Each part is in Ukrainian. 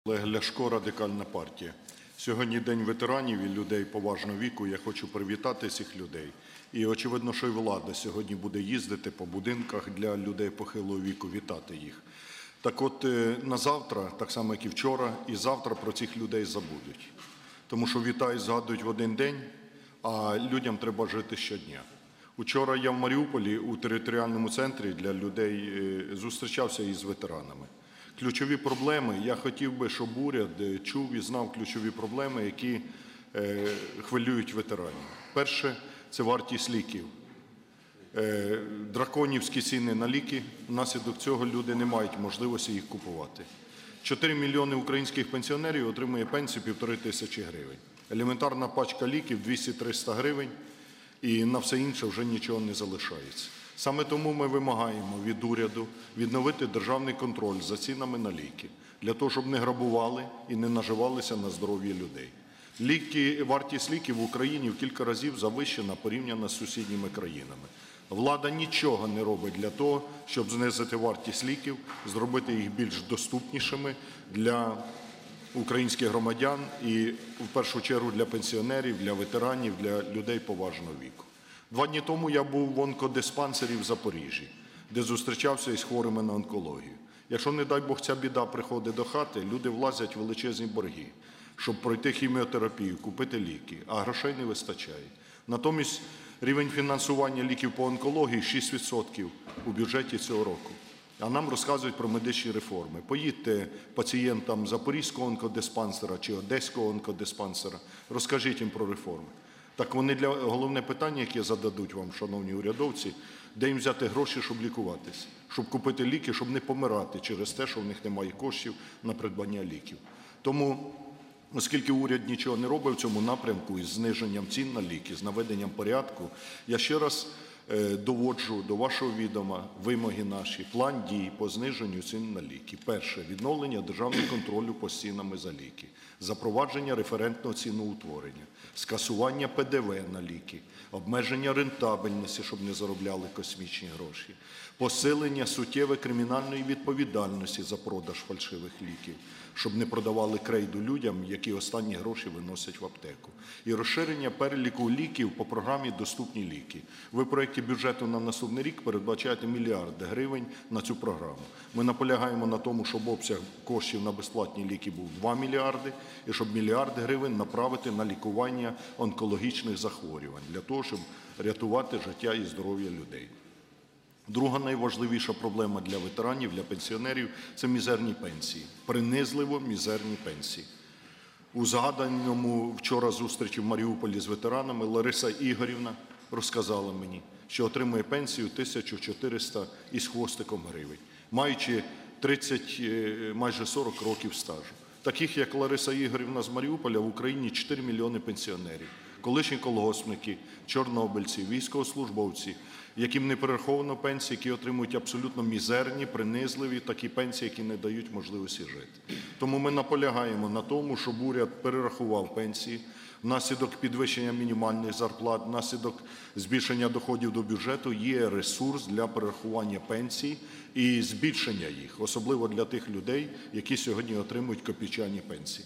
Олег Ляшко, Радикальна партія. Сьогодні День ветеранів і людей поважного віку. Я хочу привітати цих людей. І очевидно, що і влада сьогодні буде їздити по будинках для людей похилого віку, вітати їх. Так от, на завтра, так само як і вчора, і завтра про цих людей забудуть. Тому що вітають, згадують в один день, а людям треба жити щодня. Учора я в Маріуполі у територіальному центрі для людей зустрічався із ветеранами. Ключові проблеми, я хотів би, щоб уряд чув і знав ключові проблеми, які хвилюють ветеранів. Перше – це вартість ліків. Драконівські ціни на ліки, внаслідок цього люди не мають можливості їх купувати. 4 мільйони українських пенсіонерів отримує пенсію 1500 гривень. Елементарна пачка ліків – 200-300 гривень, і на все інше вже нічого не залишається. Саме тому ми вимагаємо від уряду відновити державний контроль за цінами на ліки, для того, щоб не грабували і не наживалися на здоров'ї людей. Вартість ліків в Україні в кілька разів завищена порівняно з сусідніми країнами. Влада нічого не робить для того, щоб знизити вартість ліків, зробити їх більш доступнішими для українських громадян і, в першу чергу, для пенсіонерів, для ветеранів, для людей поважного віку. 2 дні тому я був в онкодиспансері в Запоріжжі, де зустрічався із хворими на онкологію. Якщо, не дай Бог, ця біда приходить до хати, люди влазять в величезні борги, щоб пройти хіміотерапію, купити ліки, а грошей не вистачає. Натомість рівень фінансування ліків по онкології – 6% у бюджеті цього року. А нам розказують про медичні реформи. Поїдьте пацієнтам Запорізького онкодиспансера чи Одеського онкодиспансера, розкажіть їм про реформи. Так вони головне питання, яке зададуть вам, шановні урядовці, де їм взяти гроші, щоб лікуватись, щоб купити ліки, щоб не помирати через те, що в них немає коштів на придбання ліків. Тому, оскільки уряд нічого не робить в цьому напрямку із зниженням цін на ліки, з наведенням порядку, я ще раз доводжу до вашого відома вимоги наші, план дій по зниженню цін на ліки. Перше – відновлення державного контролю по цінами за ліки, запровадження референтного ціноутворення, скасування ПДВ на ліки, обмеження рентабельності, щоб не заробляли космічні гроші, посилення суттєве кримінальної відповідальності за продаж фальшивих ліків, щоб не продавали крейду людям, які останні гроші виносять в аптеку, і розширення переліку ліків по програмі «Доступні ліки». Ви в проєкті бюджету на наступний рік передбачаєте мільярди гривень на цю програму. Ми наполягаємо на тому, щоб обсяг коштів на безплатні ліки був 2 мільярди, і щоб мільярди гривень направити на лікування онкологічних захворювань, для того, щоб рятувати життя і здоров'я людей. Друга найважливіша проблема для ветеранів, для пенсіонерів – це мізерні пенсії, принизливо мізерні пенсії. У згаданому вчора зустрічі в Маріуполі з ветеранами Лариса Ігорівна розказала мені, що отримує пенсію 1400 із хвостиком гривень, маючи 30, майже 40 років стажу. Таких, як Лариса Ігорівна з Маріуполя, в Україні 4 мільйони пенсіонерів, колишні колгоспники, чорнобильці, військовослужбовці, яким не перераховано пенсії, які отримують абсолютно мізерні, принизливі такі пенсії, які не дають можливості жити. Тому ми наполягаємо на тому, щоб уряд перерахував пенсії, внаслідок підвищення мінімальних зарплат, внаслідок збільшення доходів до бюджету є ресурс для перерахування пенсій і збільшення їх, особливо для тих людей, які сьогодні отримують копійчані пенсії.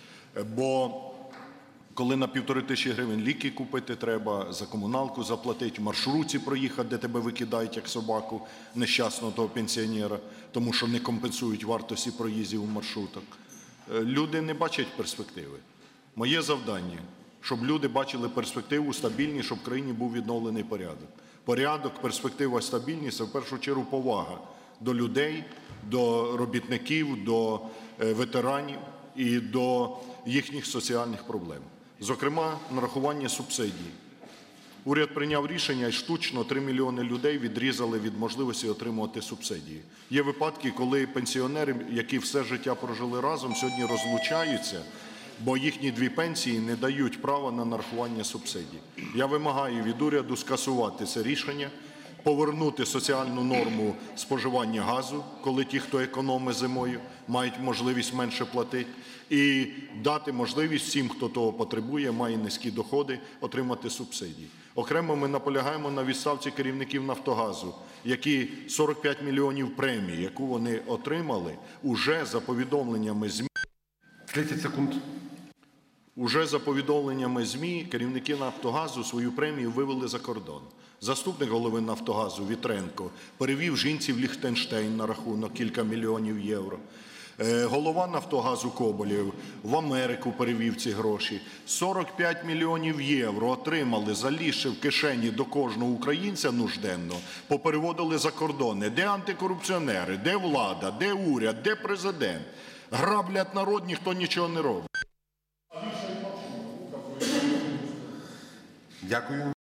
Бо коли на 1500 гривень ліки купити треба, за комуналку заплатити, в маршрутці проїхати, де тебе викидають як собаку, нещасного того пенсіонера, тому що не компенсують вартості проїздів у маршрутах. Люди не бачать перспективи. Моє завдання – щоб люди бачили перспективу, стабільність, щоб в країні був відновлений порядок. Порядок, перспектива, стабільність – це в першу чергу повага до людей, до робітників, до ветеранів і до їхніх соціальних проблем. Зокрема, нарахування субсидій. Уряд прийняв рішення і штучно 3 мільйони людей відрізали від можливості отримувати субсидії. Є випадки, коли пенсіонери, які все життя прожили разом, сьогодні розлучаються, бо їхні 2 пенсії не дають права на нарахування субсидій. Я вимагаю від уряду скасувати це рішення, повернути соціальну норму споживання газу, коли ті, хто економить зимою, мають можливість менше платити, і дати можливість всім, хто того потребує, має низькі доходи, отримати субсидії. Окремо ми наполягаємо на відставці керівників «Нафтогазу», які 45 мільйонів премії, яку вони отримали, уже за повідомленнями ЗМІ, 30 секунд. Уже за повідомленнями ЗМІ керівники «Нафтогазу» свою премію вивели за кордон. Заступник голови «Нафтогазу» Вітренко перевів жінці в Ліхтенштейн на рахунок кілька мільйонів євро. Голова «Нафтогазу» Коболєв в Америку перевів ці гроші. 45 мільйонів євро отримали, залізши в кишені до кожного українця нужденного, попереводили за кордони. Де антикорупціонери, де влада, де уряд, де президент? Граблять народ, ніхто нічого не робить. Дякую.